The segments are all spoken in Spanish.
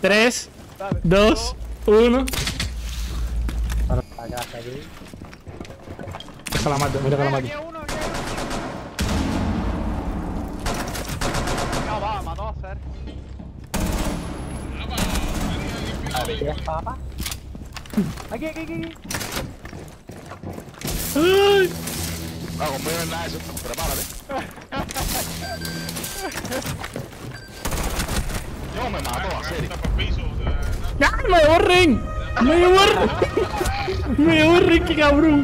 3, 2, 1. Deja la mato, mira que la mato. No, va, mató a hacer. Aquí. ¡Ay! No, conmigo no es nada de eso. Prepárate. Yo me mato a serio. ¡Ya! ¡Me llevó el ring! ¡Me llevó el ring! ¡Me llevó el ring, qué cabrón!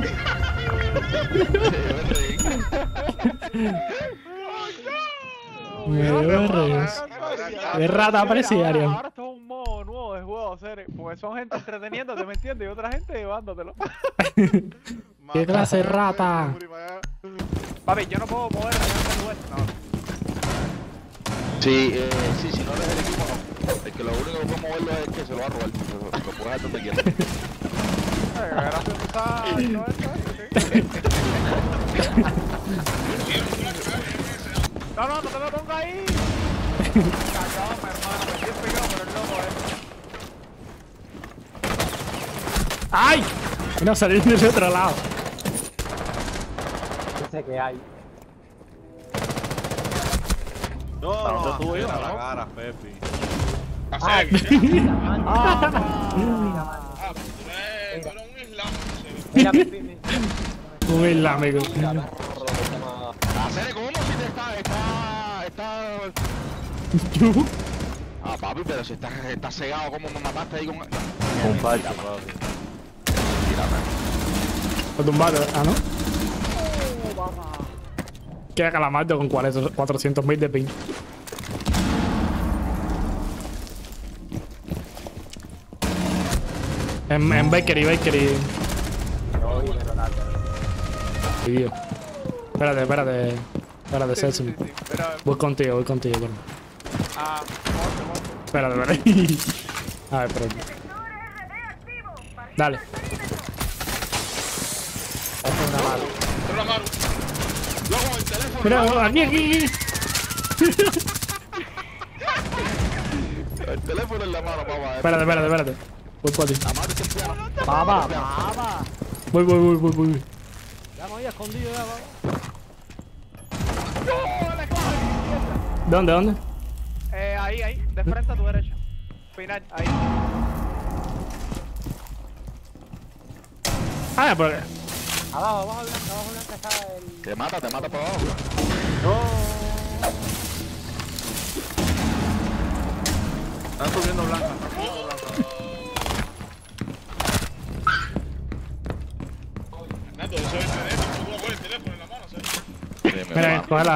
Me llevó el ring. ¡Qué rata presidiaria! Ahora esto es un modo nuevo de juego, serio. Porque son gente entreteniéndote, ¿me entiendes? Y otra gente llevándotelo. ¡Qué clase de rata! Papi, yo no puedo mover en este lugar. No. Sí, si no eres el equipo, no. El que lo único que puede moverlo es que se lo va a robar. Lo puedes dejar donde quieras. Gracias, tú sabes. No, no te me pongas ahí. Cagado, mi hermano. Me estoy pegado por el loco, ¡Ay! Y no salir del otro lado. No sé qué hay. No, tú ibas a la cara, Pepi. Ay, Tú eres un islam. mira, Pipi, Un islámico. Hacer como si te está. Ah, papi, pero si estás cegado, ¿cómo me mataste ahí con.? Con parche, papi. Lo tumbaron, ah, ¿no? Queda que la mato con 400.000 de ping. En bakery. Tío. Espérate, Sesame. Voy contigo, bro. Espérate. A ver, espérate. Dale. Mira, aquí. El teléfono en la mano, papá. Espérate. Voy por ti. La madre siempre. Baba. Voy. Ya me había escondido, ya, baba. ¿Dónde? Ahí. De frente a tu derecha. Final, ahí. Ah, pero... Abajo blanca está el... Te mata por abajo. No. Están subiendo blanca. Nato, eso es teléfono. Tú vas a poner el teléfono en la mano, ¿sabes? Mira, cógela.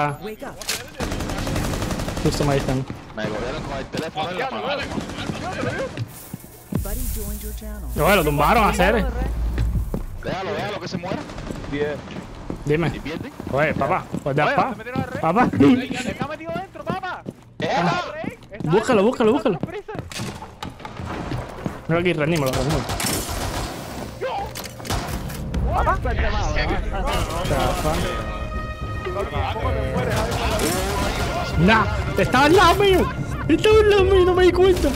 Justo me están. Me cogieron con el teléfono en la mano. Oye, lo tumbaron a hacer. Déjalo que se muera. Dime. ¿Y pierde? Oye, papá. Pues de Oye, papá. ¿te metieron al rey? Papá. Está metido dentro, papá. Búscalo. Mira aquí, rendímoslo. Papá, Nah, estaba al lado mío. No me di cuenta.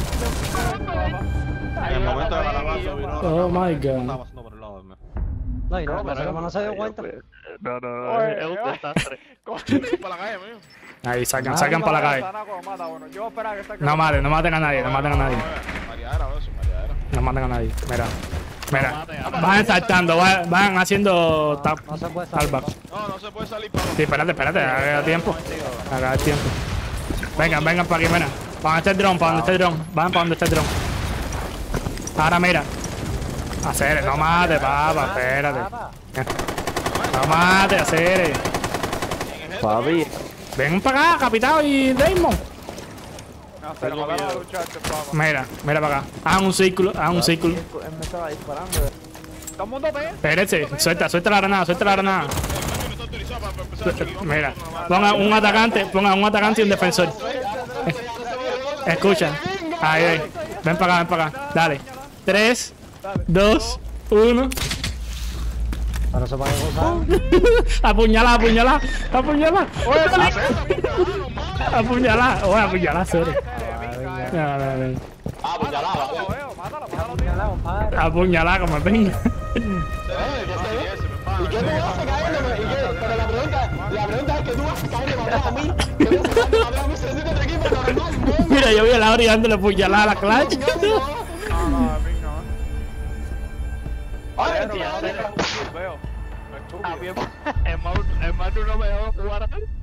En el momento de la alabanza vino. Oh my god. Estaba pasando por el lado de mí. No, y no, pero como no se dio cuenta. No, es un desastre. Para la calle, mío. Ahí, sacan para la calle. Yo esperaba que saque. No maten a nadie. Mariadera, eso, mariadera. No maten a nadie. Mira. Van saltando, van haciendo tap. No se puede Al salir. back. No se puede salir para. Sí, espérate, haga tiempo. Haga tiempo. Vengan para aquí, mira. Para donde está el dron, Van para donde está el dron. Ahora mira. Hacer, no mate, papá, espérate. No mate, hacer. Papi. Ven para acá, Capitán y Damon. No, se lo mandaron a luchar, papá. Mira para acá. Hagan un círculo. Él me estaba disparando. Todo el mundo ve. Espérense, suelta la granada. Mira, pongan un atacante y un defensor. Escucha. Ahí. Ven para acá. Dale. 3, 2, 1. Para eso para gozar. Apuñala. Apuñala, sorry. No. Mátalo, veo, mátalo, tío. Apuñalado, compadre. Apuñalada como el venga. ¿Y qué tú haces cayéndome? ¿Y qué? Pero la pregunta es que tú vas a caerle madre a mí. Que voy a sacar madre a mí si es de otro equipo normal, ¿no? Mira, yo vi a Laura dándole puñalada a la clutch. No, venga, no. Ay, Veo, tío, veo. Estúpido. Es más, no me dejó jugar.